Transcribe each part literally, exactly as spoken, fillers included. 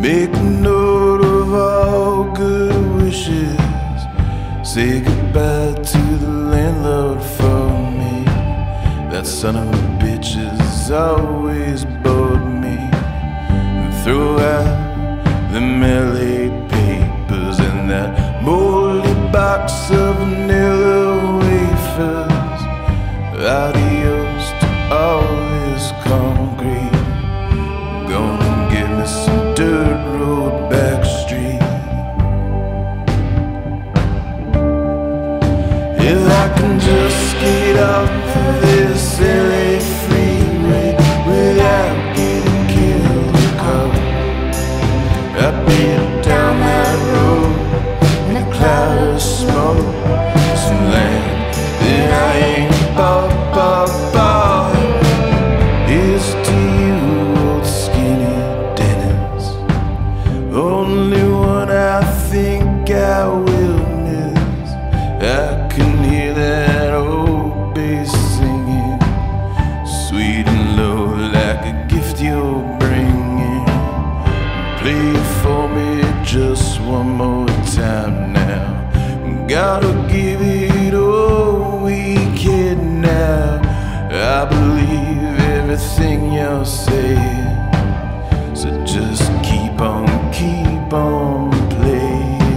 Make a note of all good wishes. Say goodbye to the landlord for me. That son of a bitch has always bored me. And throw out the L A papers and that moldy box of vanilla wafers. Adios to all this concrete. Gonna give me some dirt road back street. If I can just skate off of this L A freeway without getting killed or caught, I'd be down that road in a cloud of smoke. Some land that I ain't bought, bought, bought. Here's to you, old skinny Dennis. Only one I think I will miss. I can hear that old bass singing, sweet and low like a gift you're bringing. Play for me just one more time now. Gotta give it all we can now. I believe everything you're saying, so just keep on, keep on playing.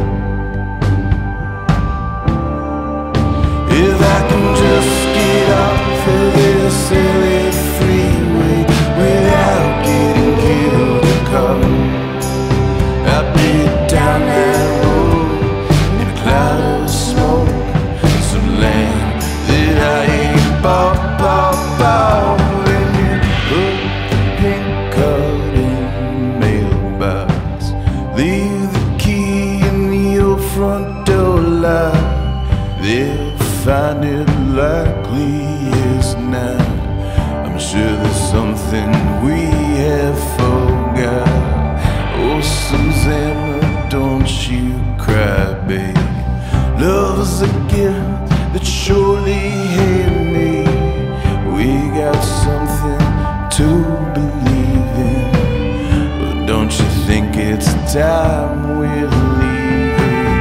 If I can just get off of this L A freeway without getting killed or caught, I'd be down that road in a cloud of smoke. Some land that I ain't bought, bought, bought. When you put the pink card in the mailbox, leave the key in your front door lock. They'll find it likely as not. I'm sure there's something we have forgot. Oh, Susanna, don't you cry, babe. Love's a gift that surely hit me. We got something to believe in, but don't you think it's time we're leaving?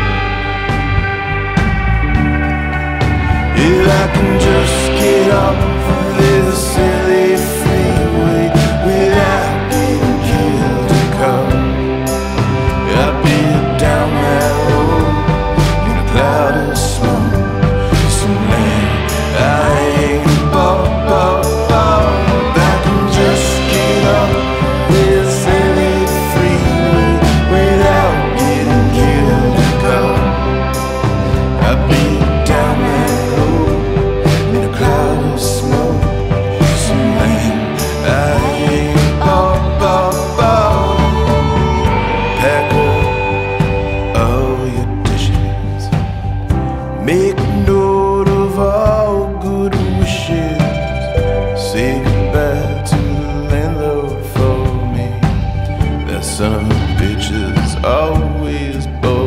If I can just get off of this L A freeway without getting killed or caught, I'd be down that road in a cloud of smoke. Some land I ain't bought, bought, bought. I can just get off this L A freeway without getting killed or caught. I'd be down that road in a cloud of smoke. Some land I ain't bought, bought, bought. Pack up all your dishes. Make note of all good wishes. Say goodbye to the landlord for me. That son of a bitch is always bored.